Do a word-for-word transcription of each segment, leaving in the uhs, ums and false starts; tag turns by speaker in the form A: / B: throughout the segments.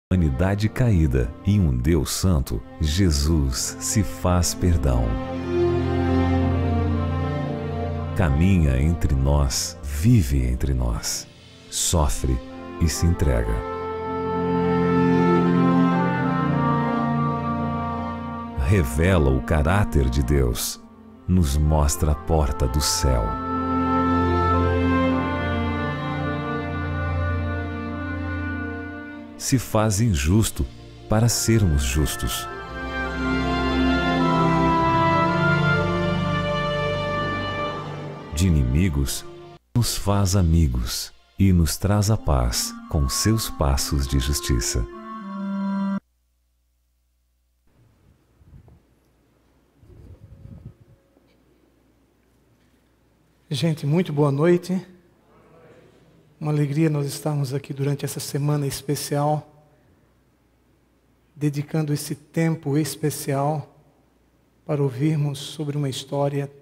A: Humanidade caída e um Deus santo, Jesus se faz perdão. Caminha entre nós, vive entre nós, sofre e se entrega. Revela o caráter de Deus, nos mostra a porta do céu. Se faz injusto para sermos justos. De inimigos, nos faz amigos e nos traz a paz com seus passos de justiça.
B: Gente, muito boa noite. Uma alegria nós estarmos aqui durante essa semana especial, dedicando esse tempo especial para ouvirmos sobre uma história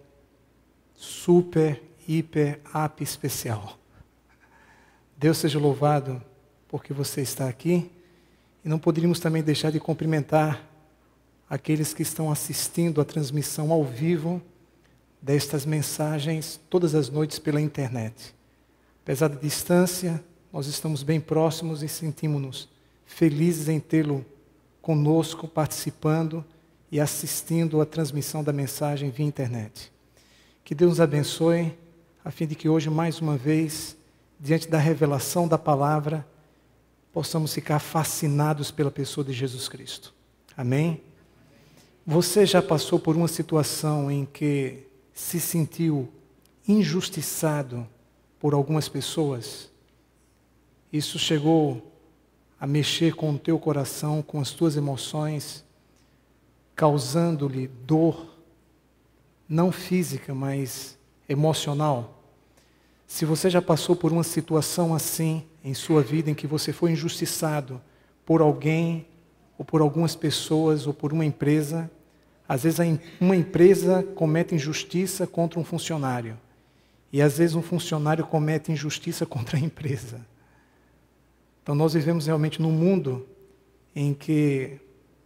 B: super, hiper, ap especial. Deus seja louvado porque você está aqui, e não poderíamos também deixar de cumprimentar aqueles que estão assistindo a transmissão ao vivo destas mensagens todas as noites pela internet. Apesar da distância, nós estamos bem próximos e sentimos-nos felizes em tê-lo conosco, participando e assistindo a transmissão da mensagem via internet. Que Deus nos abençoe, a fim de que hoje, mais uma vez, diante da revelação da palavra, possamos ficar fascinados pela pessoa de Jesus Cristo. Amém? Você já passou por uma situação em que se sentiu injustiçado por algumas pessoas? Isso chegou a mexer com o teu coração, com as tuas emoções, causando-lhe dor, não física, mas emocional? Se você já passou por uma situação assim em sua vida, em que você foi injustiçado por alguém, ou por algumas pessoas, ou por uma empresa, às vezes uma empresa comete injustiça contra um funcionário. E às vezes um funcionário comete injustiça contra a empresa. Então nós vivemos realmente num mundo em que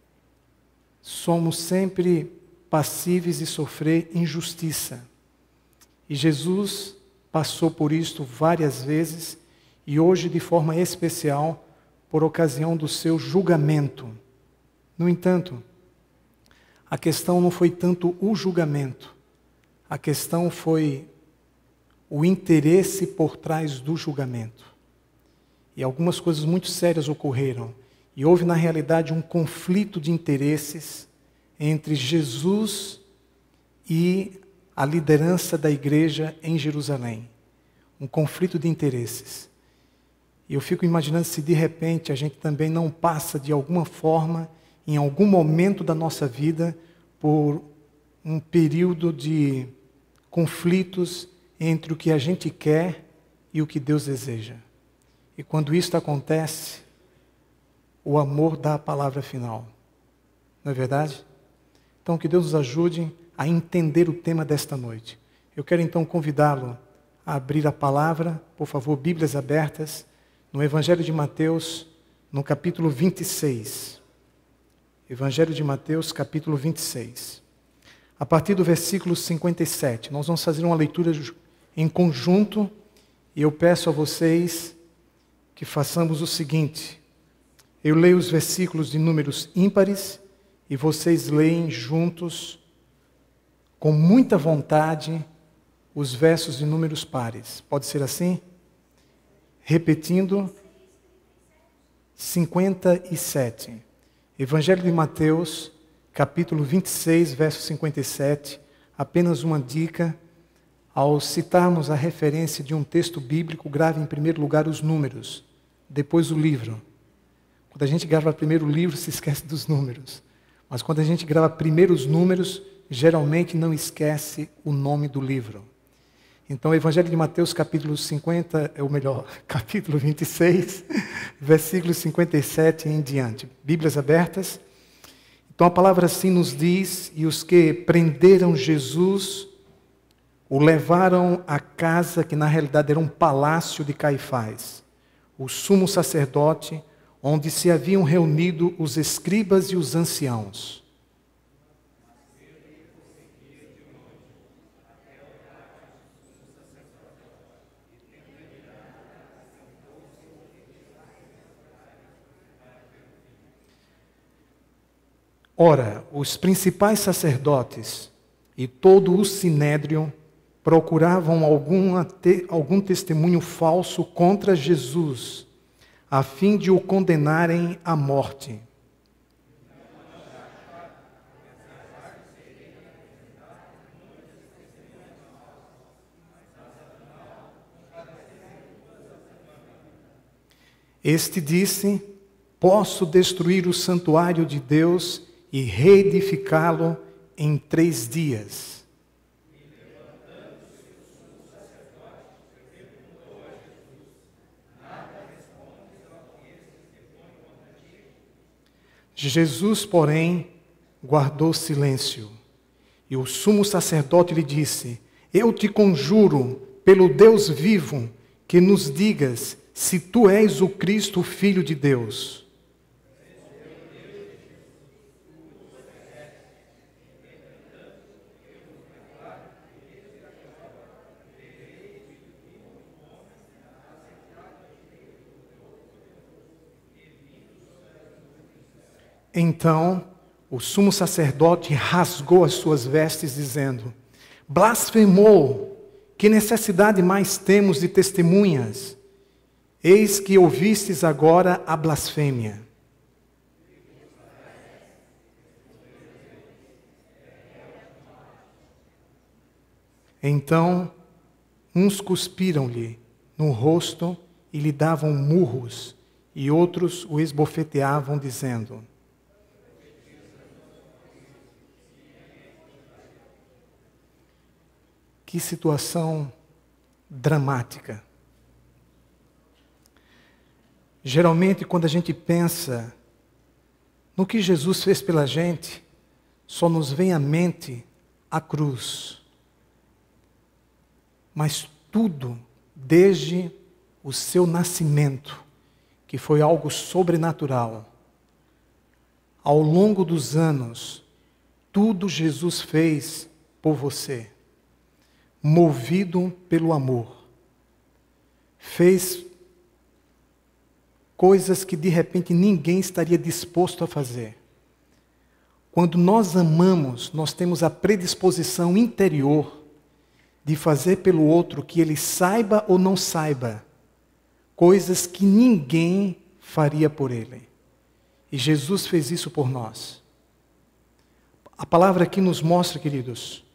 B: somos sempre passíveis de sofrer injustiça. E Jesus passou por isto várias vezes, e hoje de forma especial, por ocasião do seu julgamento. No entanto, a questão não foi tanto o julgamento, a questão foi o interesse por trás do julgamento. E algumas coisas muito sérias ocorreram. E houve, na realidade, um conflito de interesses entre Jesus e a liderança da igreja em Jerusalém. Um conflito de interesses. E eu fico imaginando se de repente a gente também não passa de alguma forma, em algum momento da nossa vida, por um período de conflitos entre o que a gente quer e o que Deus deseja. E quando isso acontece, o amor dá a palavra final. Não é verdade? Então que Deus nos ajude a entender o tema desta noite. Eu quero então convidá-lo a abrir a palavra, por favor, Bíblias abertas, no Evangelho de Mateus, no capítulo vinte e seis. Evangelho de Mateus, capítulo vinte e seis. A partir do versículo cinquenta e sete, nós vamos fazer uma leitura em conjunto, e eu peço a vocês que façamos o seguinte: eu leio os versículos de números ímpares e vocês leem juntos, com muita vontade, os versos de números pares. Pode ser assim? Repetindo, cinquenta e sete. Evangelho de Mateus, capítulo vinte e seis, verso cinquenta e sete. Apenas uma dica: ao citarmos a referência de um texto bíblico, grave em primeiro lugar os números, depois o livro. Quando a gente grava primeiro o livro, se esquece dos números. Mas quando a gente grava primeiro os números, geralmente não esquece o nome do livro. Então, o Evangelho de Mateus, capítulo cinquenta, é o melhor, capítulo vinte e seis, versículos cinquenta e sete em diante. Bíblias abertas. Então, a palavra assim nos diz: e os que prenderam Jesus o levaram à casa que na realidade era um palácio de Caifás, o sumo sacerdote, onde se haviam reunido os escribas e os anciãos. Ora, os principais sacerdotes e todo o sinédrio procuravam alguma te, algum testemunho falso contra Jesus, a fim de o condenarem à morte. Este disse: posso destruir o santuário de Deus e reedificá-lo em três dias. Jesus, porém, guardou silêncio. E o sumo sacerdote lhe disse: eu te conjuro, pelo Deus vivo, que nos digas se tu és o Cristo, o Filho de Deus. Então, o sumo sacerdote rasgou as suas vestes, dizendo: blasfemou! Que necessidade mais temos de testemunhas? Eis que ouvistes agora a blasfêmia. Então, uns cuspiram-lhe no rosto e lhe davam murros, e outros o esbofeteavam, dizendo: que situação dramática. Geralmente, quando a gente pensa no que Jesus fez pela gente, só nos vem à mente a cruz. Mas tudo, desde o seu nascimento, que foi algo sobrenatural, ao longo dos anos, tudo Jesus fez por você. Movido pelo amor, fez coisas que de repente ninguém estaria disposto a fazer. Quando nós amamos, nós temos a predisposição interior de fazer pelo outro, que ele saiba ou não saiba, coisas que ninguém faria por ele. E Jesus fez isso por nós. A palavra aqui nos mostra, queridos,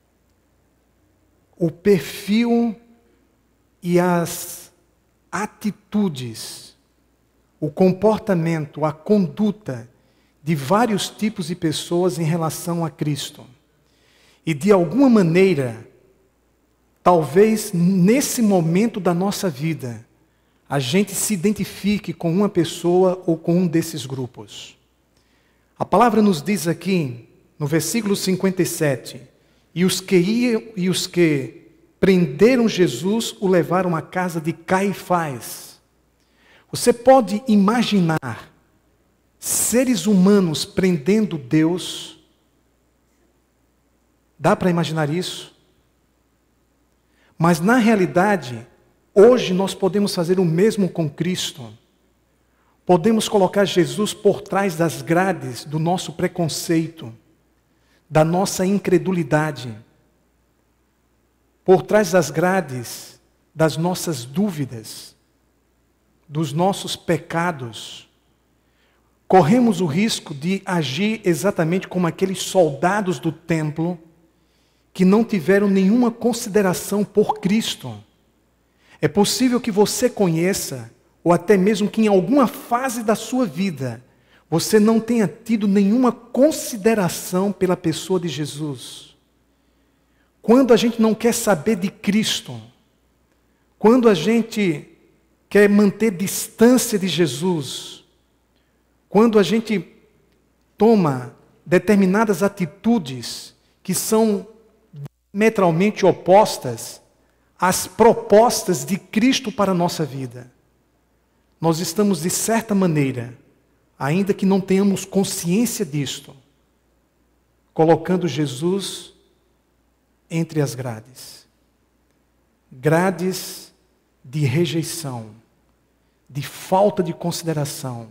B: o perfil e as atitudes, o comportamento, a conduta de vários tipos de pessoas em relação a Cristo. E de alguma maneira, talvez nesse momento da nossa vida, a gente se identifique com uma pessoa ou com um desses grupos. A palavra nos diz aqui, no versículo cinquenta e sete, E os que iam, e os que prenderam Jesus o levaram à casa de Caifás. Você pode imaginar seres humanos prendendo Deus? Dá para imaginar isso? Mas na realidade, hoje nós podemos fazer o mesmo com Cristo. Podemos colocar Jesus por trás das grades do nosso preconceito, da nossa incredulidade, por trás das grades das nossas dúvidas, dos nossos pecados. Corremos o risco de agir exatamente como aqueles soldados do templo que não tiveram nenhuma consideração por Cristo. É possível que você conheça, ou até mesmo que em alguma fase da sua vida, você não tenha tido nenhuma consideração pela pessoa de Jesus. Quando a gente não quer saber de Cristo, quando a gente quer manter distância de Jesus, quando a gente toma determinadas atitudes que são diametralmente opostas às propostas de Cristo para a nossa vida, nós estamos, de certa maneira, ainda que não tenhamos consciência disto, colocando Jesus entre as grades. Grades de rejeição, de falta de consideração,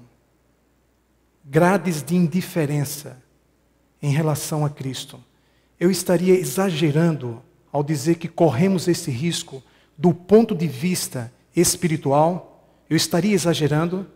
B: grades de indiferença em relação a Cristo. Eu estaria exagerando ao dizer que corremos esse risco do ponto de vista espiritual? Eu estaria exagerando?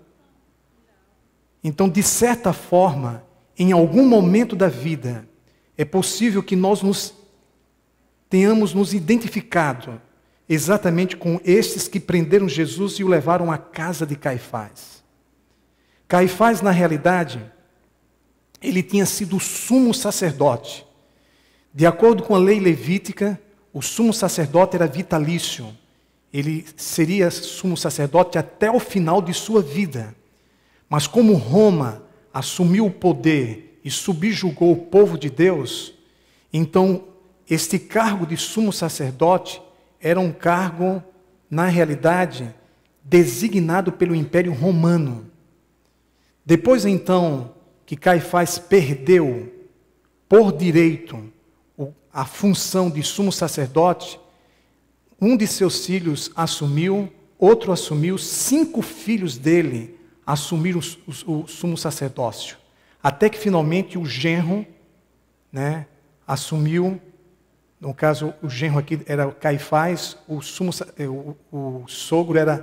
B: Então, de certa forma, em algum momento da vida, é possível que nós nos tenhamos nos identificado exatamente com estes que prenderam Jesus e o levaram à casa de Caifás. Caifás, na realidade, ele tinha sido o sumo sacerdote. De acordo com a lei levítica, o sumo sacerdote era vitalício. Ele seria sumo sacerdote até o final de sua vida. Mas como Roma assumiu o poder e subjugou o povo de Deus, então este cargo de sumo sacerdote era um cargo, na realidade, designado pelo Império Romano. Depois, então, que Caifás perdeu, por direito, a função de sumo sacerdote, um de seus filhos assumiu, outro assumiu, cinco filhos dele assumiram o, o, o sumo sacerdócio. Até que, finalmente, o genro, né, assumiu. No caso, o genro aqui era Caifás, o, sumo, o, o sogro era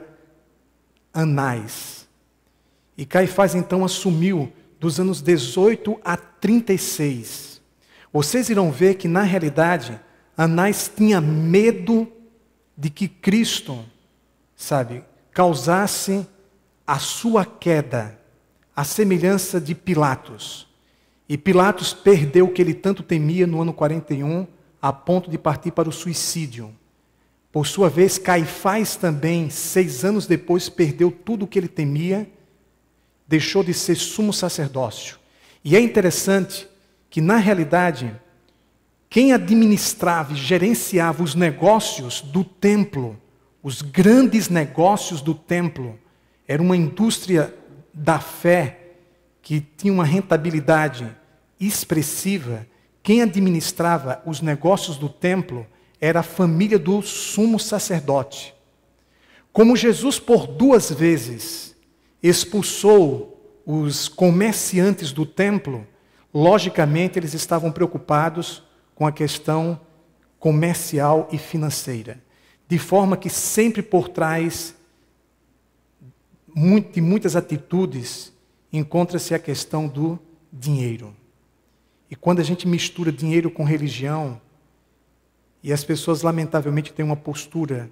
B: Anás. E Caifás, então, assumiu dos anos dezoito a trinta e seis. Vocês irão ver que, na realidade, Anás tinha medo de que Cristo, sabe, causasse a sua queda, a semelhança de Pilatos. E Pilatos perdeu o que ele tanto temia no ano quarenta e um, a ponto de partir para o suicídio. Por sua vez, Caifás também, seis anos depois, perdeu tudo o que ele temia, deixou de ser sumo sacerdócio. E é interessante que, na realidade, quem administrava e gerenciava os negócios do templo, os grandes negócios do templo, era uma indústria da fé que tinha uma rentabilidade expressiva. Quem administrava os negócios do templo era a família do sumo sacerdote. Como Jesus, por duas vezes, expulsou os comerciantes do templo, logicamente eles estavam preocupados com a questão comercial e financeira. De forma que sempre por trás de muitas atitudes encontra-se a questão do dinheiro. E quando a gente mistura dinheiro com religião, e as pessoas lamentavelmente têm uma postura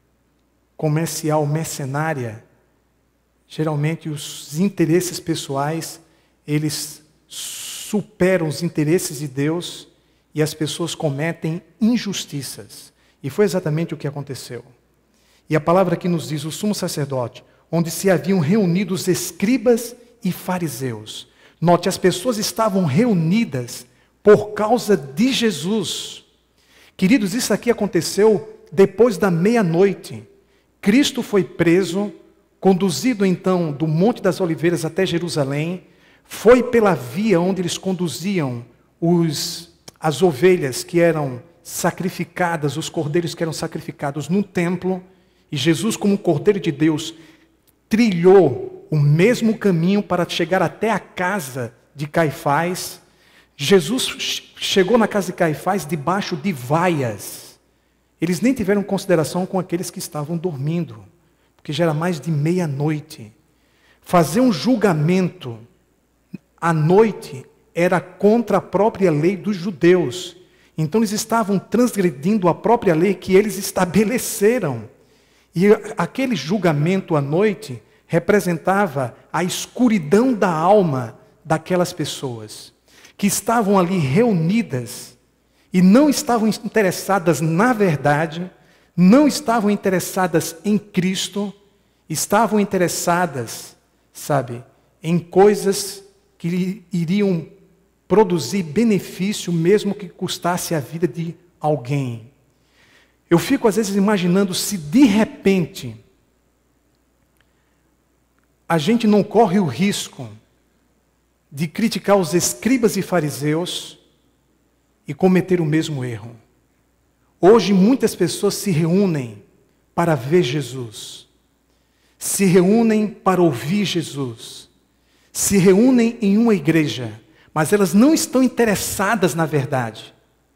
B: comercial mercenária, geralmente os interesses pessoais, eles superam os interesses de Deus e as pessoas cometem injustiças. E foi exatamente o que aconteceu. E a palavra aqui nos diz, o sumo sacerdote, onde se haviam reunido os escribas e fariseus. Note, as pessoas estavam reunidas por causa de Jesus. Queridos, isso aqui aconteceu depois da meia-noite. Cristo foi preso, conduzido então do Monte das Oliveiras até Jerusalém, foi pela via onde eles conduziam os, as ovelhas que eram sacrificadas, os cordeiros que eram sacrificados no templo, e Jesus, como Cordeiro de Deus, trilhou o mesmo caminho para chegar até a casa de Caifás. Jesus chegou na casa de Caifás debaixo de vaias. Eles nem tiveram consideração com aqueles que estavam dormindo, porque já era mais de meia-noite. Fazer um julgamento à noite era contra a própria lei dos judeus. Então eles estavam transgredindo a própria lei que eles estabeleceram. E aquele julgamento à noite representava a escuridão da alma daquelas pessoas que estavam ali reunidas e não estavam interessadas na verdade, não estavam interessadas em Cristo, estavam interessadas, sabe, em coisas que iriam produzir benefício mesmo que custasse a vida de alguém. Eu fico às vezes imaginando se de repente a gente não corre o risco de criticar os escribas e fariseus e cometer o mesmo erro. Hoje muitas pessoas se reúnem para ver Jesus, se reúnem para ouvir Jesus, se reúnem em uma igreja, mas elas não estão interessadas na verdade.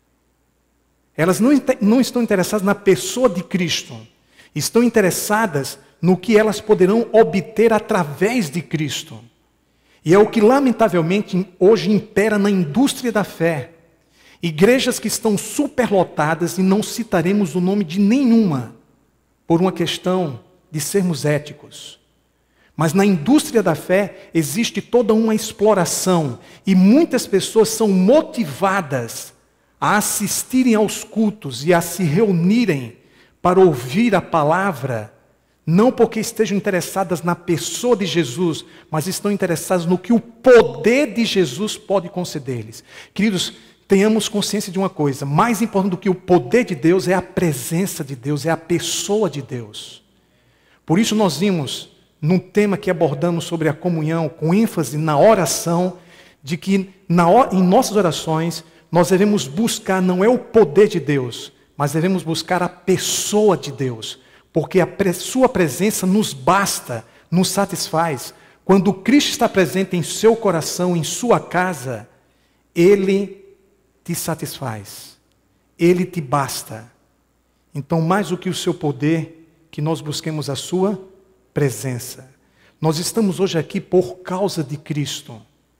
B: Elas não, não estão interessadas na pessoa de Cristo, estão interessadas no que elas poderão obter através de Cristo. E é o que lamentavelmente hoje impera na indústria da fé. Igrejas que estão superlotadas, e não citaremos o nome de nenhuma, por uma questão de sermos éticos. Mas na indústria da fé existe toda uma exploração, e muitas pessoas são motivadas a assistirem aos cultos e a se reunirem para ouvir a palavra, não porque estejam interessadas na pessoa de Jesus, mas estão interessadas no que o poder de Jesus pode conceder-lhes. Queridos, tenhamos consciência de uma coisa: mais importante do que o poder de Deus é a presença de Deus, é a pessoa de Deus. Por isso nós vimos, num tema que abordamos sobre a comunhão, com ênfase na oração, de que na, em nossas orações nós devemos buscar, não é o poder de Deus, mas devemos buscar a pessoa de Deus, porque a pre- sua presença nos basta, nos satisfaz. Quando Cristo está presente em seu coração, em sua casa, Ele te satisfaz, Ele te basta. Então, mais do que o seu poder, que nós busquemos a sua presença. Nós estamos hoje aqui por causa de Cristo,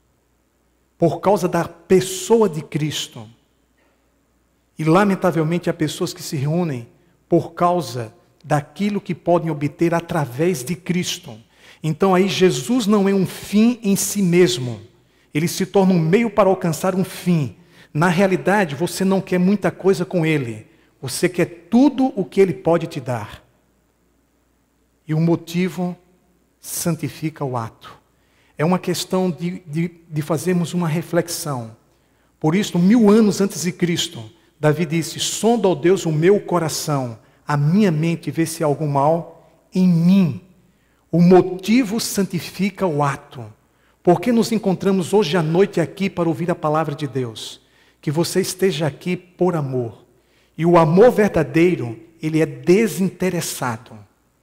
B: por causa da pessoa de Cristo. E lamentavelmente há pessoas que se reúnem por causa daquilo que podem obter através de Cristo. Então aí Jesus não é um fim em si mesmo, ele se torna um meio para alcançar um fim. Na realidade, você não quer muita coisa com ele, você quer tudo o que ele pode te dar. E o motivo santifica o ato. É uma questão de, de, de fazermos uma reflexão. Por isso, mil anos antes de Cristo, Davi disse: sonda, ó Deus, o meu coração, a minha mente, vê se há algum mal em mim. O motivo santifica o ato. Por que nos encontramos hoje à noite aqui para ouvir a palavra de Deus? Que você esteja aqui por amor. E o amor verdadeiro, ele é desinteressado.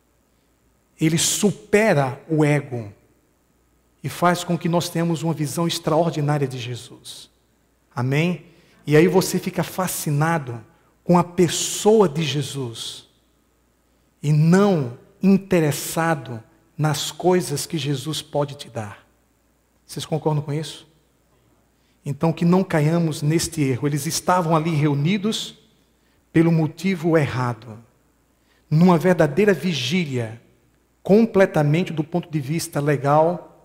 B: Ele supera o ego e faz com que nós tenhamos uma visão extraordinária de Jesus. Amém? E aí você fica fascinado com a pessoa de Jesus e não interessado nas coisas que Jesus pode te dar. Vocês concordam com isso? Então, que não caiamos neste erro. Eles estavam ali reunidos pelo motivo errado, numa verdadeira vigília, completamente do ponto de vista legal,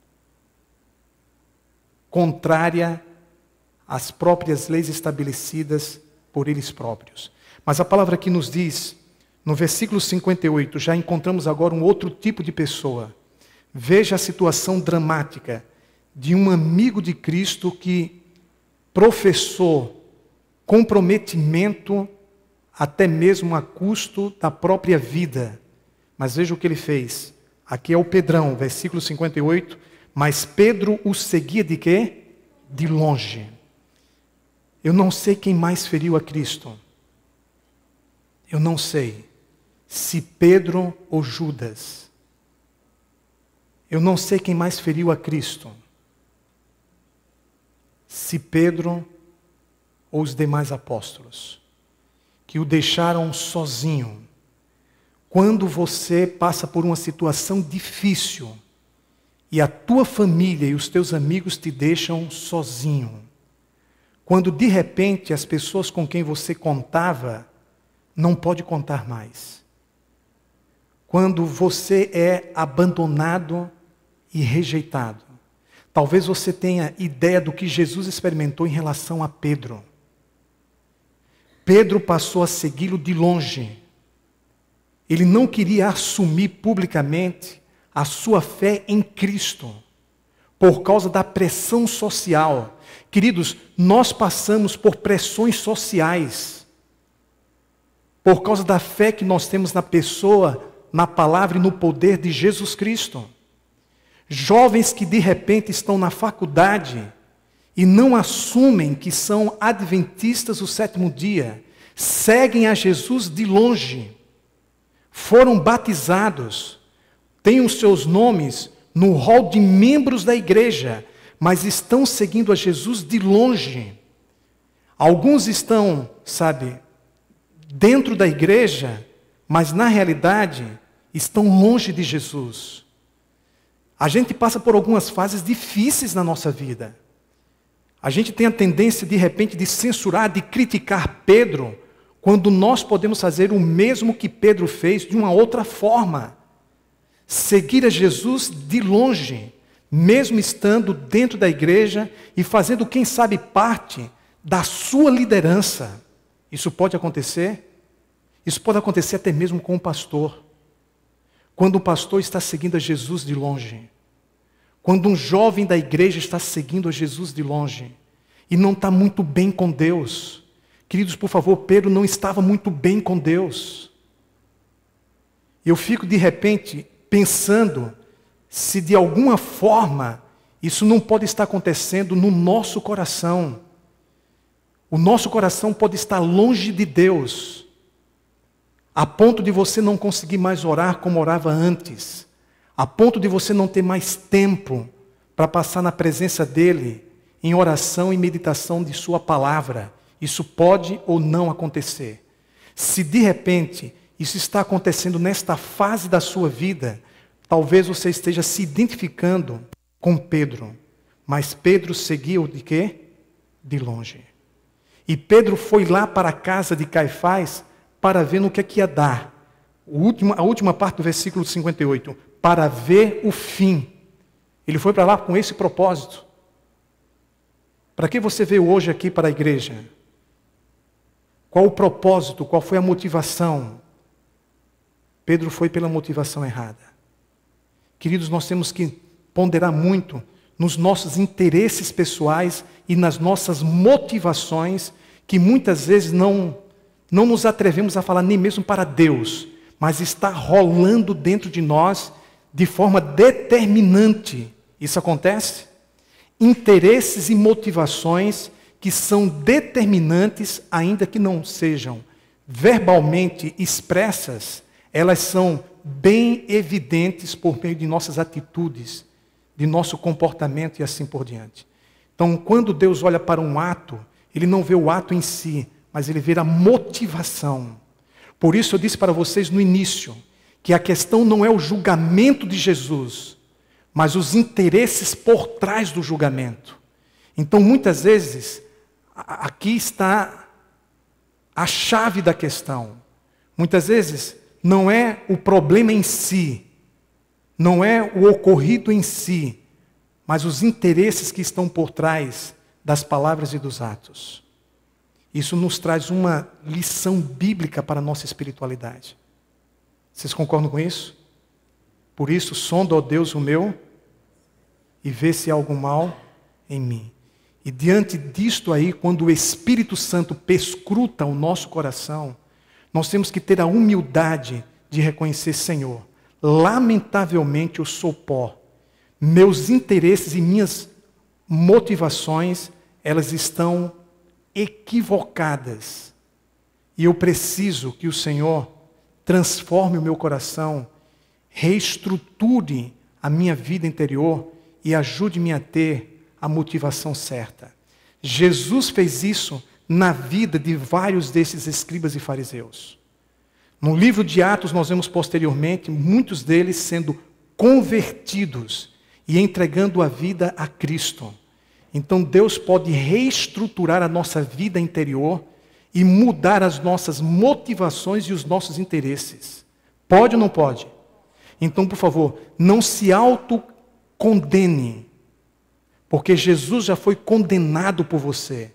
B: contrária às próprias leis estabelecidas por eles próprios. Mas a palavra aqui nos diz, no versículo cinquenta e oito, já encontramos agora um outro tipo de pessoa. Veja a situação dramática de um amigo de Cristo que professou comprometimento até mesmo a custo da própria vida. Mas veja o que ele fez. Aqui é o Pedrão, versículo cinquenta e oito. Mas Pedro o seguia de quê? De longe. Eu não sei quem mais feriu a Cristo. Eu não sei se Pedro ou Judas. Eu não sei quem mais feriu a Cristo. Se Pedro ou os demais apóstolos, que o deixaram sozinho. Quando você passa por uma situação difícil e a tua família e os teus amigos te deixam sozinho, quando de repente as pessoas com quem você contava não pode contar mais, quando você é abandonado e rejeitado, talvez você tenha ideia do que Jesus experimentou em relação a Pedro. Pedro passou a segui-lo de longe. Ele não queria assumir publicamente a sua fé em Cristo, por causa da pressão social. Queridos, nós passamos por pressões sociais, por causa da fé que nós temos na pessoa, na palavra e no poder de Jesus Cristo. Jovens que de repente estão na faculdade e não assumem que são adventistas do sétimo dia, seguem a Jesus de longe, foram batizados, têm os seus nomes no rol de membros da igreja, mas estão seguindo a Jesus de longe. Alguns estão, sabe, dentro da igreja, mas na realidade estão longe de Jesus. A gente passa por algumas fases difíceis na nossa vida. A gente tem a tendência, de repente, de censurar, de criticar Pedro, quando nós podemos fazer o mesmo que Pedro fez de uma outra forma. Seguir a Jesus de longe, mesmo estando dentro da igreja e fazendo, quem sabe, parte da sua liderança. Isso pode acontecer? Isso pode acontecer até mesmo com o pastor. Quando o pastor está seguindo a Jesus de longe. Quando um jovem da igreja está seguindo a Jesus de longe e não está muito bem com Deus. Queridos, por favor, Pedro não estava muito bem com Deus. Eu fico de repente pensando se de alguma forma isso não pode estar acontecendo no nosso coração. O nosso coração pode estar longe de Deus, a ponto de você não conseguir mais orar como orava antes, a ponto de você não ter mais tempo para passar na presença dEle, em oração e meditação de sua palavra. Isso pode ou não acontecer. Se de repente isso está acontecendo nesta fase da sua vida, talvez você esteja se identificando com Pedro. Mas Pedro seguiu de quê? De longe. E Pedro foi lá para a casa de Caifás para ver no que é que ia dar. O último, a última parte do versículo cinquenta e oito. Para ver o fim. Ele foi para lá com esse propósito. Para que você veio hoje aqui para a igreja? Qual o propósito? Qual foi a motivação? Pedro foi pela motivação errada. Queridos, nós temos que ponderar muito nos nossos interesses pessoais e nas nossas motivações, que muitas vezes não, não nos atrevemos a falar nem mesmo para Deus, mas está rolando dentro de nós de forma determinante. Isso acontece? Interesses e motivações que são determinantes, ainda que não sejam verbalmente expressas, elas são bem evidentes por meio de nossas atitudes, de nosso comportamento e assim por diante. Então, quando Deus olha para um ato, Ele não vê o ato em si, mas Ele vê a motivação. Por isso eu disse para vocês no início, que a questão não é o julgamento de Jesus, mas os interesses por trás do julgamento. Então, muitas vezes, aqui está a chave da questão. Muitas vezes, não é o problema em si, não é o ocorrido em si, mas os interesses que estão por trás das palavras e dos atos. Isso nos traz uma lição bíblica para a nossa espiritualidade. Vocês concordam com isso? Por isso, sonda, ó Deus, o meu, e vê se há algum mal em mim. E diante disto aí, quando o Espírito Santo perscruta o nosso coração, nós temos que ter a humildade de reconhecer, Senhor, lamentavelmente eu sou pó. Meus interesses e minhas motivações, elas estão equivocadas. E eu preciso que o Senhor transforme o meu coração, reestruture a minha vida interior e ajude-me a ter a motivação certa. Jesus fez isso na vida de vários desses escribas e fariseus. No livro de Atos, nós vemos posteriormente muitos deles sendo convertidos e entregando a vida a Cristo. Então Deus pode reestruturar a nossa vida interior e mudar as nossas motivações e os nossos interesses. Pode ou não pode? Então, por favor, não se autocondene, porque Jesus já foi condenado por você.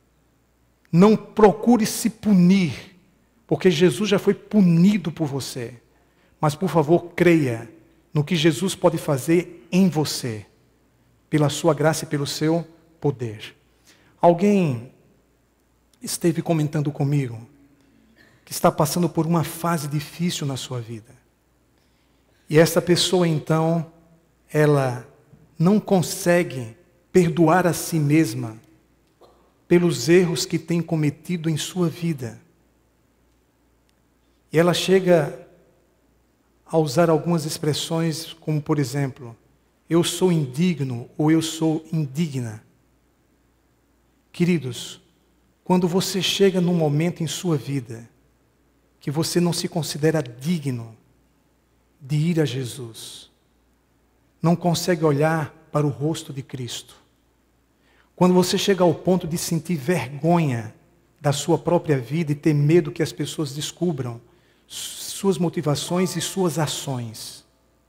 B: Não procure se punir, porque Jesus já foi punido por você. Mas, por favor, creia no que Jesus pode fazer em você, pela sua graça e pelo seu poder. Alguém esteve comentando comigo que está passando por uma fase difícil na sua vida. E essa pessoa, então, ela não consegue perdoar a si mesma pelos erros que tem cometido em sua vida. E ela chega a usar algumas expressões como, por exemplo, eu sou indigno ou eu sou indigna. Queridos, quando você chega num momento em sua vida que você não se considera digno de ir a Jesus, não consegue olhar para o rosto de Cristo, quando você chega ao ponto de sentir vergonha da sua própria vida e ter medo que as pessoas descubram suas motivações e suas ações,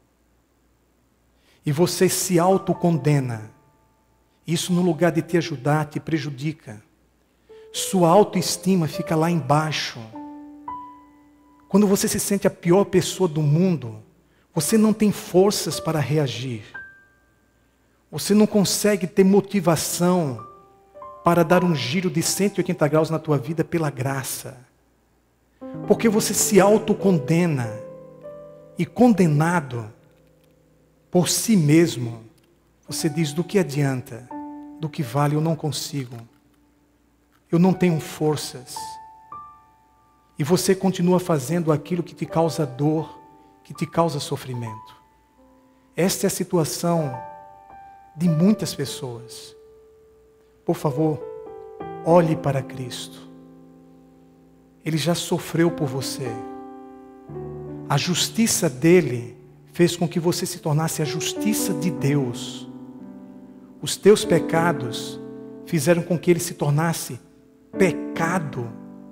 B: e você se autocondena, isso no lugar de te ajudar, te prejudica. Sua autoestima fica lá embaixo. Quando você se sente a pior pessoa do mundo, você não tem forças para reagir. Você não consegue ter motivação para dar um giro de cento e oitenta graus na tua vida pela graça. Porque você se autocondena. E condenado por si mesmo, você diz, do que adianta? Do que vale? Eu não consigo. Eu não tenho forças. E você continua fazendo aquilo que te causa dor, que te causa sofrimento. Esta é a situação de muitas pessoas. Por favor, olhe para Cristo. Ele já sofreu por você. A justiça dele fez com que você se tornasse a justiça de Deus. Os teus pecados fizeram com que ele se tornasse pecado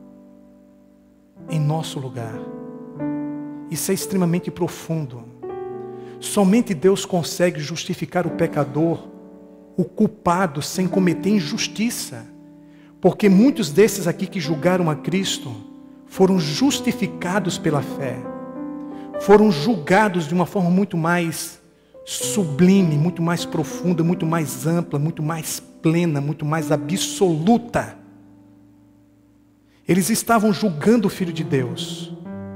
B: em nosso lugar. Isso é extremamente profundo. Somente Deus consegue justificar o pecador, o culpado, sem cometer injustiça. Porque muitos desses aqui que julgaram a Cristo foram justificados pela fé. Foram julgados de uma forma muito mais sublime, muito mais profunda, muito mais ampla, muito mais plena, muito mais absoluta. Eles estavam julgando o Filho de Deus.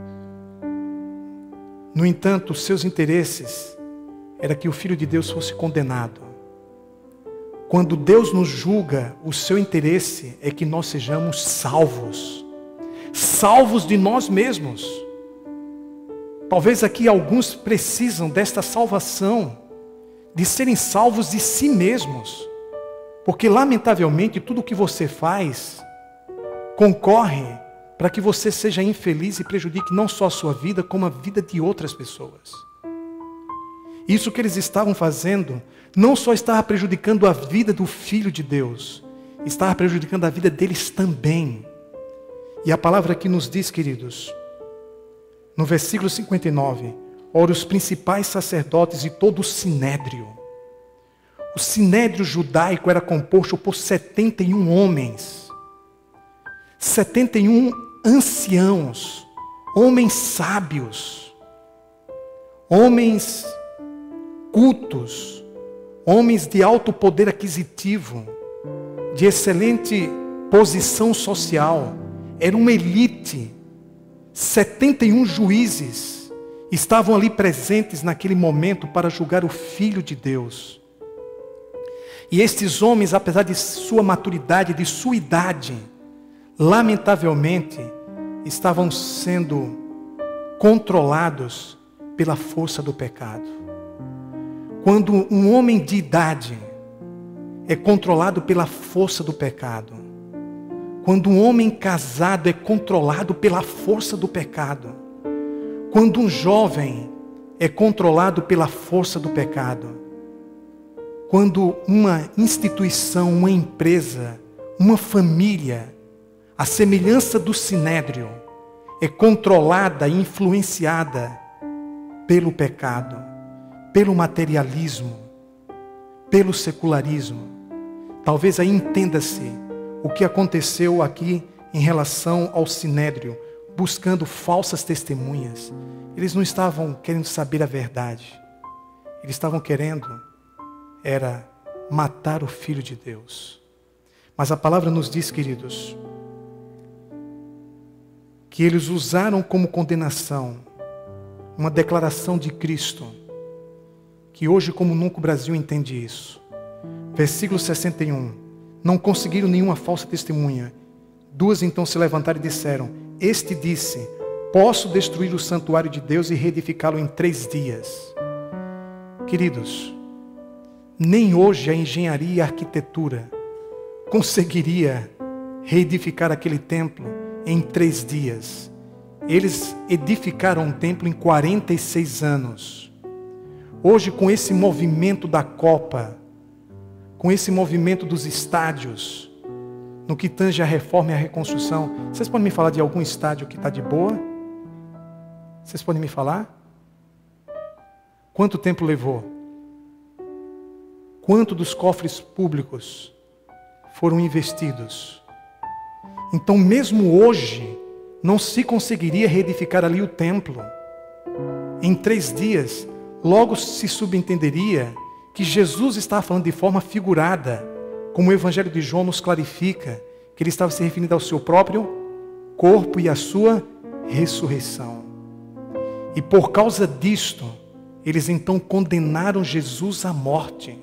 B: No entanto, os seus interesses era que o Filho de Deus fosse condenado. Quando Deus nos julga, o seu interesse é que nós sejamos salvos. Salvos de nós mesmos. Talvez aqui alguns precisam desta salvação, de serem salvos de si mesmos. Porque lamentavelmente tudo o que você faz concorre para que você seja infeliz e prejudique não só a sua vida, como a vida de outras pessoas. Isso que eles estavam fazendo não só estava prejudicando a vida do Filho de Deus, estava prejudicando a vida deles também. E a palavra aqui nos diz, queridos, no versículo cinquenta e nove, ora os principais sacerdotes e todo o sinédrio. O sinédrio judaico era composto por setenta e um homens, setenta e um anciãos, homens sábios, homens cultos, homens de alto poder aquisitivo, de excelente posição social, era uma elite. setenta e um juízes estavam ali presentes naquele momento para julgar o Filho de Deus. E estes homens, apesar de sua maturidade, de sua idade, lamentavelmente, estavam sendo controlados pela força do pecado. Quando um homem de idade é controlado pela força do pecado, quando um homem casado é controlado pela força do pecado, quando um jovem é controlado pela força do pecado, quando uma instituição, uma empresa, uma família, a semelhança do sinédrio, é controlada e influenciada pelo pecado, pelo materialismo, pelo secularismo, talvez aí entenda-se o que aconteceu aqui em relação ao sinédrio, buscando falsas testemunhas. Eles não estavam querendo saber a verdade. Eles estavam querendo era matar o Filho de Deus. Mas a palavra nos diz, queridos, que eles usaram como condenação uma declaração de Cristo, que hoje como nunca o Brasil entende isso. Versículo sessenta e um. Não conseguiram nenhuma falsa testemunha. Duas então se levantaram e disseram: este disse: posso destruir o santuário de Deus e reedificá-lo em três dias. Queridos, nem hoje a engenharia e a arquitetura conseguiria reedificar aquele templo em três dias. Eles edificaram um templo em quarenta e seis anos. Hoje, com esse movimento da Copa, com esse movimento dos estádios, no que tange a reforma e a reconstrução, vocês podem me falar de algum estádio que está de boa? Vocês podem me falar? Quanto tempo levou? Quanto dos cofres públicos foram investidos? Então, mesmo hoje, não se conseguiria reedificar ali o templo em três dias. Logo se subentenderia que Jesus estava falando de forma figurada, como o Evangelho de João nos clarifica, que ele estava se referindo ao seu próprio corpo e à sua ressurreição. E por causa disto, eles então condenaram Jesus à morte.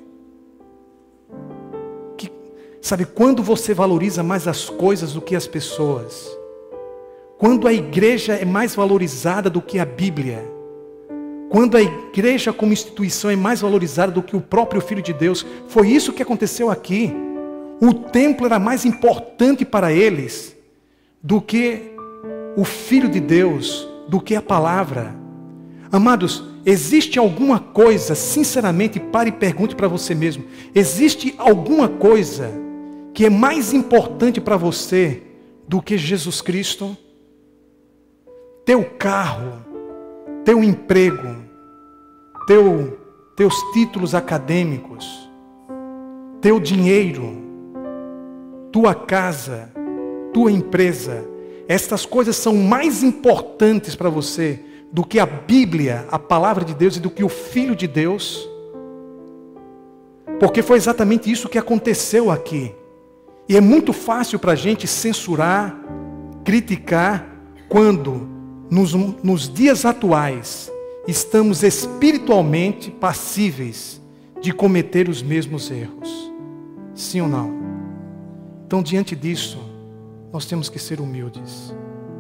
B: Que, sabe, quando você valoriza mais as coisas do que as pessoas, quando a igreja é mais valorizada do que a Bíblia, quando a igreja como instituição é mais valorizada do que o próprio Filho de Deus, foi isso que aconteceu aqui. O templo era mais importante para eles do que o Filho de Deus, do que a palavra. Amados, existe alguma coisa, sinceramente, pare e pergunte para você mesmo, existe alguma coisa que é mais importante para você do que Jesus Cristo? Teu carro, teu emprego, teu, teus títulos acadêmicos, teu dinheiro, tua casa, tua empresa, estas coisas são mais importantes para você do que a Bíblia, a palavra de Deus, e do que o Filho de Deus? Porque foi exatamente isso que aconteceu aqui. E é muito fácil para a gente censurar, criticar, quando nos, nos dias atuais estamos espiritualmente passíveis de cometer os mesmos erros. Sim ou não? Então, diante disso, nós temos que ser humildes.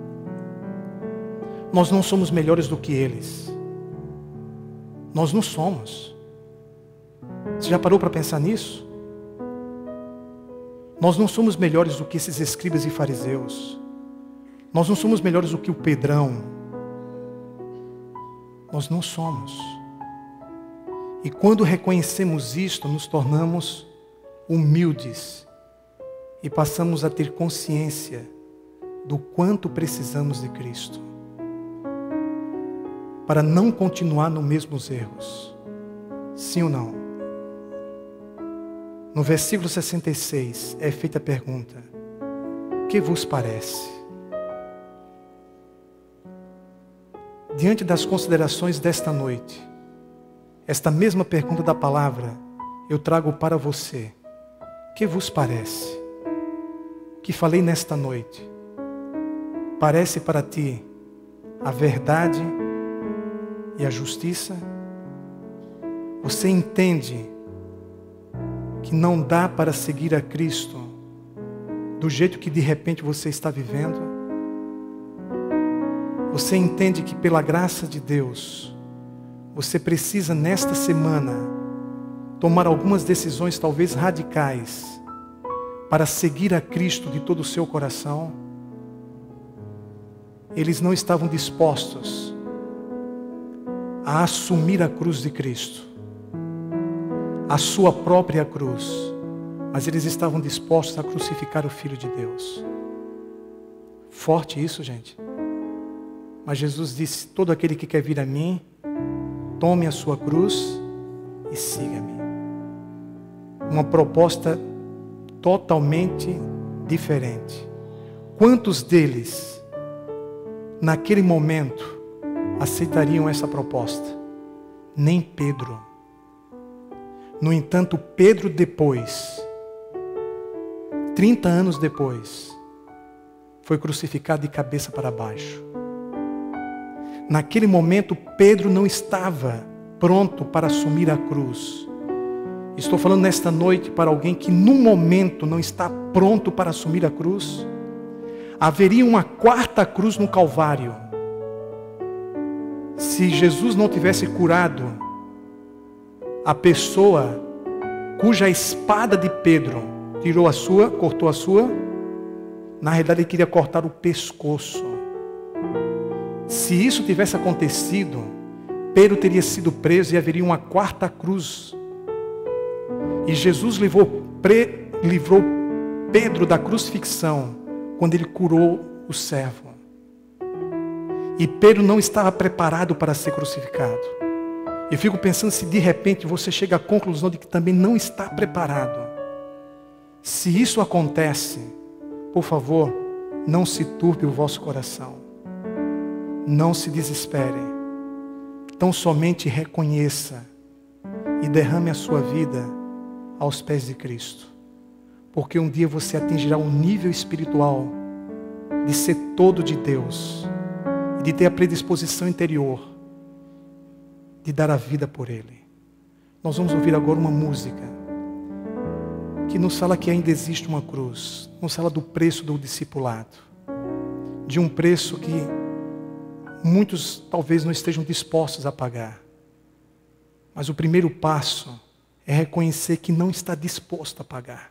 B: Nós não somos melhores do que eles. Nós não somos. Você já parou para pensar nisso? Nós não somos melhores do que esses escribas e fariseus. Nós não somos melhores do que o Pedrão. Nós não somos. E quando reconhecemos isto, nos tornamos humildes e passamos a ter consciência do quanto precisamos de Cristo para não continuar nos mesmos erros. Sim ou não? No versículo sessenta e seis é feita a pergunta: que vos parece? Diante das considerações desta noite, esta mesma pergunta da palavra, eu trago para você. Que vos parece? O que falei nesta noite, parece para ti a verdade e a justiça? Você entende que não dá para seguir a Cristo do jeito que de repente você está vivendo? Você entende que pela graça de Deus, você precisa nesta semana tomar algumas decisões talvez radicais para seguir a Cristo de todo o seu coração? Eles não estavam dispostos a assumir a cruz de Cristo, a sua própria cruz, mas eles estavam dispostos a crucificar o Filho de Deus. Forte isso, gente. Mas Jesus disse: todo aquele que quer vir a mim, tome a sua cruz e siga-me. Uma proposta totalmente diferente. Quantos deles, naquele momento, aceitariam essa proposta? Nem Pedro. No entanto, Pedro depois, trinta anos depois, foi crucificado de cabeça para baixo. Naquele momento, Pedro não estava pronto para assumir a cruz. Estou falando nesta noite para alguém que no momento não está pronto para assumir a cruz. Haveria uma quarta cruz no Calvário. Se Jesus não tivesse curado a pessoa cuja espada de Pedro tirou a sua, cortou a sua, na realidade ele queria cortar o pescoço. Se isso tivesse acontecido, Pedro teria sido preso e haveria uma quarta cruz. E Jesus livrou, pre, livrou Pedro da crucifixão quando ele curou o servo. E Pedro não estava preparado para ser crucificado. Eu fico pensando se de repente você chega à conclusão de que também não está preparado. Se isso acontece, por favor, não se turbe o vosso coração. Não se desespere. Tão somente reconheça e derrame a sua vida aos pés de Cristo. Porque um dia você atingirá um nível espiritual de ser todo de Deus. De ter a predisposição interior de dar a vida por Ele. Nós vamos ouvir agora uma música que nos fala que ainda existe uma cruz, nos fala do preço do discipulado, de um preço que muitos talvez não estejam dispostos a pagar. Mas o primeiro passo é reconhecer que não está disposto a pagar.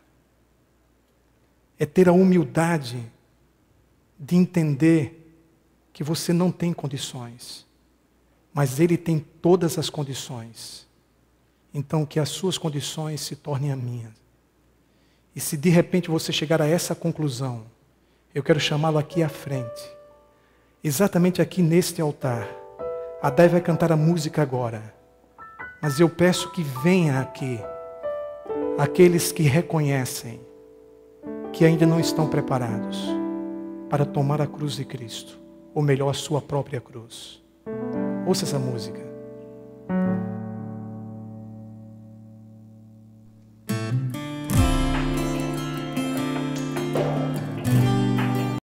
B: É ter a humildade de entender que você não tem condições, mas Ele tem todas as condições. Então que as suas condições se tornem as minhas. E se de repente você chegar a essa conclusão, eu quero chamá-lo aqui à frente, exatamente aqui neste altar. A Dai vai cantar a música agora, mas eu peço que venha aqui aqueles que reconhecem que ainda não estão preparados para tomar a cruz de Cristo. Ou melhor, a sua própria cruz. Ouça essa música.